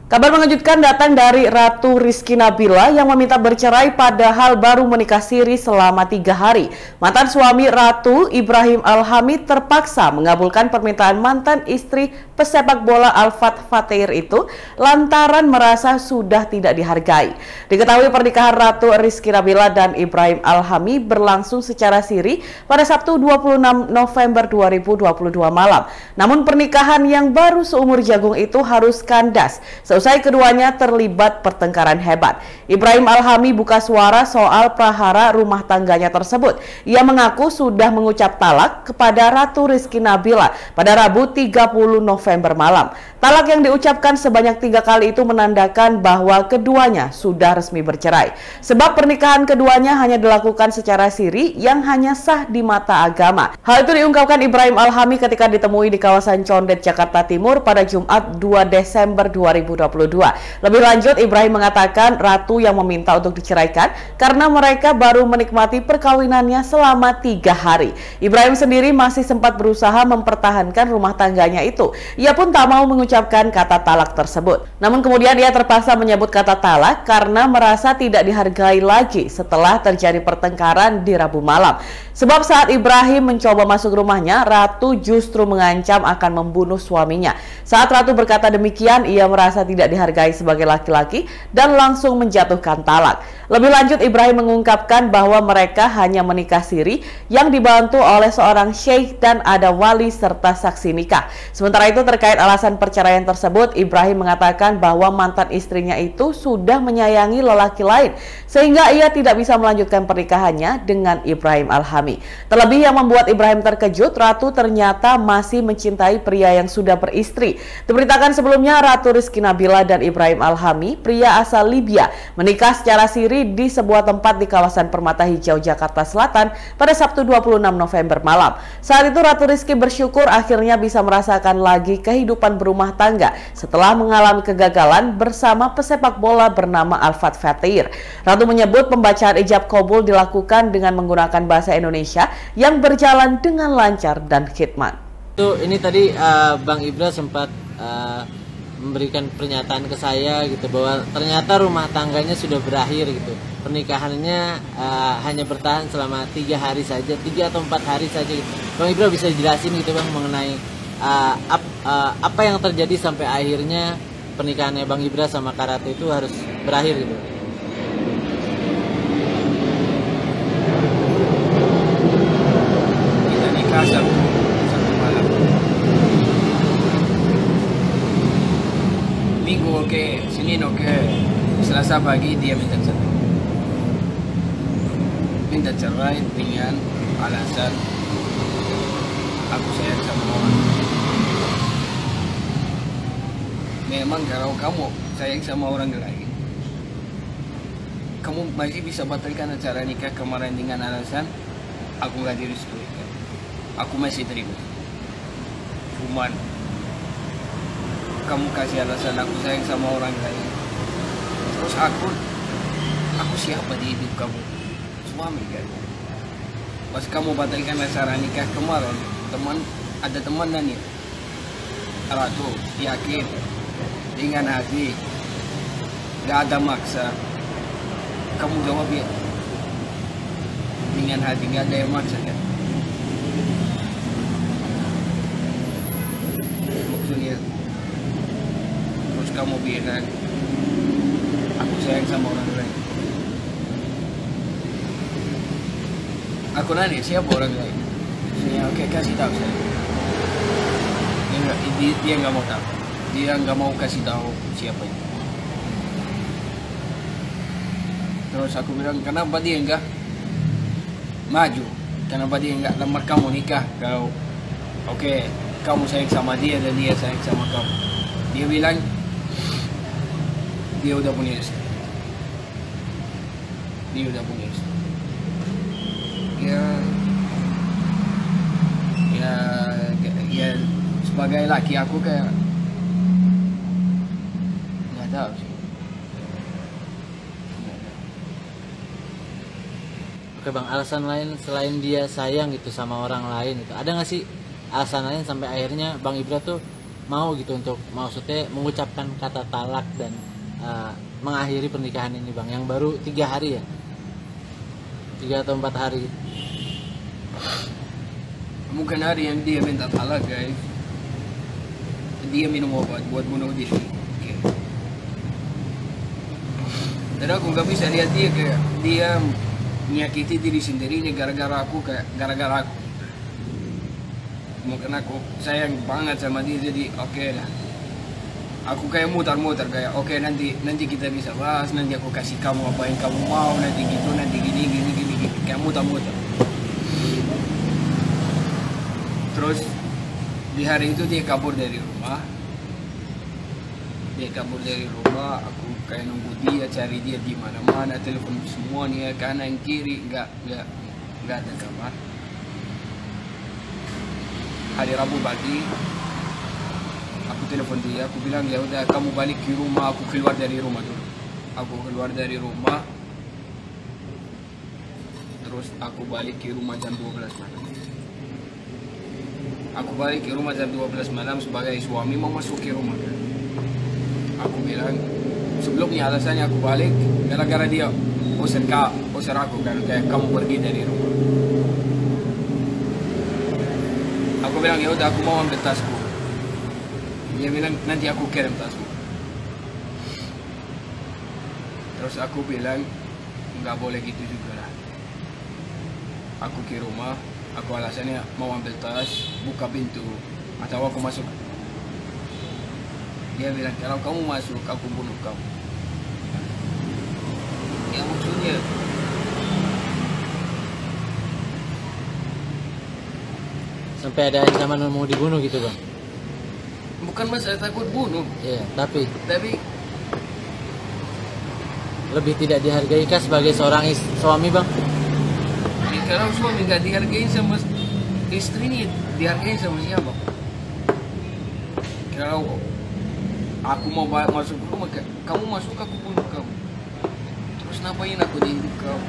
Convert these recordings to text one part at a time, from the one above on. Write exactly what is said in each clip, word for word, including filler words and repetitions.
Kabar mengejutkan datang dari Ratu Rizky Nabila yang meminta bercerai padahal baru menikah siri selama tiga hari. Mantan suami Ratu, Ibrahim Al-Hamid, terpaksa mengabulkan permintaan mantan istri pesepak bola Al-Fatih Fatehir itu lantaran merasa sudah tidak dihargai. Diketahui pernikahan Ratu Rizky Nabila dan Ibrahim Al-Hamid berlangsung secara siri pada Sabtu dua puluh enam November dua ribu dua puluh dua malam. Namun pernikahan yang baru seumur jagung itu harus kandas Selesai keduanya terlibat pertengkaran hebat. Ibrahim Al-Hamid buka suara soal prahara rumah tangganya tersebut. Ia mengaku sudah mengucap talak kepada Ratu Rizky Nabila pada Rabu tiga puluh November malam. Talak yang diucapkan sebanyak tiga kali itu menandakan bahwa keduanya sudah resmi bercerai. Sebab pernikahan keduanya hanya dilakukan secara siri yang hanya sah di mata agama. Hal itu diungkapkan Ibrahim Al-Hamid ketika ditemui di kawasan Condet, Jakarta Timur pada Jumat dua Desember dua ribu dua puluh dua. Lebih lanjut, Ibrahim mengatakan Ratu yang meminta untuk diceraikan karena mereka baru menikmati perkawinannya selama tiga hari. Ibrahim sendiri masih sempat berusaha mempertahankan rumah tangganya itu. Ia pun tak mau mengucapkan kata talak tersebut. Namun kemudian ia terpaksa menyebut kata talak karena merasa tidak dihargai lagi setelah terjadi pertengkaran di Rabu malam. Sebab saat Ibrahim mencoba masuk rumahnya, Ratu justru mengancam akan membunuh suaminya. Saat Ratu berkata demikian, ia merasa tidak dihargai sebagai laki-laki dan langsung menjatuhkan talak. Lebih lanjut, Ibrahim mengungkapkan bahwa mereka hanya menikah siri yang dibantu oleh seorang syekh dan ada wali serta saksi nikah. Sementara itu terkait alasan perceraian tersebut, Ibrahim mengatakan bahwa mantan istrinya itu sudah menyayangi lelaki lain sehingga ia tidak bisa melanjutkan pernikahannya dengan Ibrahim Al-Hamid. Terlebih yang membuat Ibrahim terkejut, Ratu ternyata masih mencintai pria yang sudah beristri. Diberitakan sebelumnya, Ratu Rizky Nabila dan Ibrahim Al-Hamid, pria asal Libya, menikah secara siri di sebuah tempat di kawasan Permata Hijau, Jakarta Selatan pada Sabtu dua puluh enam November malam. Saat itu Ratu Rizky bersyukur akhirnya bisa merasakan lagi kehidupan berumah tangga setelah mengalami kegagalan bersama pesepak bola bernama Al-Fatih Fatehir. Ratu menyebut pembacaan ijab kabul dilakukan dengan menggunakan bahasa Indonesia yang berjalan dengan lancar dan khidmat. Itu ini tadi uh, Bang Ibra sempat uh, memberikan pernyataan ke saya gitu bahwa ternyata rumah tangganya sudah berakhir gitu. Pernikahannya uh, hanya bertahan selama tiga hari saja, tiga atau empat hari saja gitu. Bang Ibra bisa jelasin gitu Bang mengenai uh, ap, uh, apa yang terjadi sampai akhirnya pernikahannya Bang Ibra sama Kak Ratu itu harus berakhir gitu. Kita nikah satu, satu malam. Minggu oke, okay, Senin oke, okay. Selasa pagi dia minta cerai. Minta cerai dengan alasan aku sayang sama orang. Memang kalau kamu sayang sama orang lain, kamu masih bisa batalkan acara nikah kemarin dengan alasan aku gak direstui. Aku masih terima. Cuman kamu kasih alasan aku sayang sama orang lain. Terus aku, aku siapa di hidup kamu? Suami kan? Pas kamu batalkan acara nikah kemarin, teman ada teman dan ya, Ratu yakin dengan hati, gak ada maksa. Kamu jawab ya, dengan hati gak ada yang maksa kan? Maksudnya kamu bilang aku sayang sama orang lain. Aku nanya siapa orang lain. Saya oke okay, kasih tahu saya. Dia nggak dia, dia nggak mau tahu. Dia nggak mau kasih tahu siapa itu. Terus aku bilang kenapa dia nggak maju? Kenapa dia nggak lamar kamu nikah? Kalau oke okay, kamu sayang sama dia dan dia sayang sama kamu. Dia bilang dia udah punya istri. Dia udah punya istri. Ya, ya, ya sebagai laki aku kayak nggak tahu sih. Oke Bang, alasan lain selain dia sayang gitu sama orang lain itu ada nggak sih alasan lain sampai akhirnya Bang Ibra tuh mau gitu untuk maksudnya mengucapkan kata talak dan uh, mengakhiri pernikahan ini bang, yang baru tiga hari ya, tiga atau empat hari. Mungkin hari yang dia minta talak guys, dia minum obat buat bunuh diri. Okay. Dan aku nggak bisa lihat dia kayak dia menyakiti diri sendiri ini gara-gara aku, kayak gara-gara aku. Mungkin aku sayang banget sama dia, jadi oke okay lah. Aku kayak mutar-mutar kayak oke okay, nanti nanti kita bisa bahas, nanti aku kasih kamu apa yang kamu mau, nanti gitu, nanti gini gini gini, gini. Kayak mutar-mutar. Terus di hari itu dia kabur dari rumah. Dia kabur dari rumah, aku kayak nunggu dia, cari dia di mana-mana, telepon semuanya kanan kiri, nggak nggak nggak ada kabar. Hari Rabu pagi aku telepon dia, aku bilang ya udah kamu balik ke rumah, aku keluar dari rumah dulu. Aku keluar dari rumah, terus aku balik ke rumah jam dua belas malam. Aku balik ke rumah jam dua belas malam sebagai suami mau masuk ke rumah kan. Aku bilang sebelumnya alasannya aku balik gara-gara dia usir kak, usir aku kan, kayak kamu pergi dari rumah. Aku bilang ya udah aku mau ambil tasku. Dia bilang nanti aku kirim tasku. Terus aku bilang nggak boleh gitu juga lah. Aku ke rumah, aku alasannya mau ambil tas, buka pintu atau aku masuk. Dia bilang kalau kamu masuk aku bunuh kamu. Ya maksudnya sampai ada ancaman mau dibunuh gitu bang? bukan masalah takut bunuh. Iya, tapi Tapi lebih tidak dihargai kah sebagai seorang is- suami bang? ya, kalau suami nggak dihargai sama istrinya, dihargai sama siapa? Kalau aku mau ba- masuk rumah, ka- kamu masuk aku bunuh kamu. Terus ngapain aku di hidup kamu?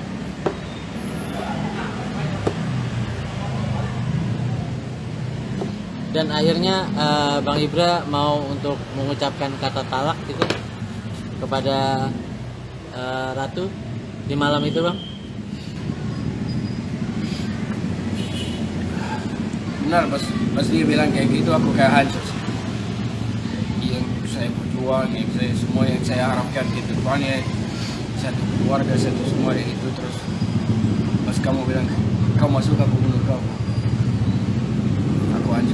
Dan akhirnya eh, Bang Ibra mau untuk mengucapkan kata talak gitu kepada eh, Ratu di malam itu bang? Benar, pas, pas dia bilang kayak gitu aku kayak hancur sih. Yang saya berjuang, yang saya semua yang saya harapkan di depannya, satu keluarga, satu semua itu. Terus pas kamu bilang kau masuk aku bunuh kamu, aku hancur.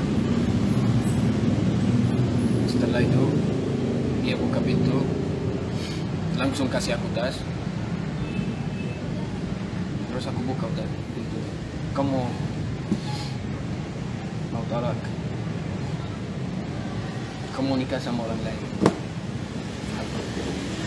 Setelah itu dia buka pintu, langsung kasih aku tas. Terus aku buka udah pintu, kamu mau talak, kamu nikah sama orang lain.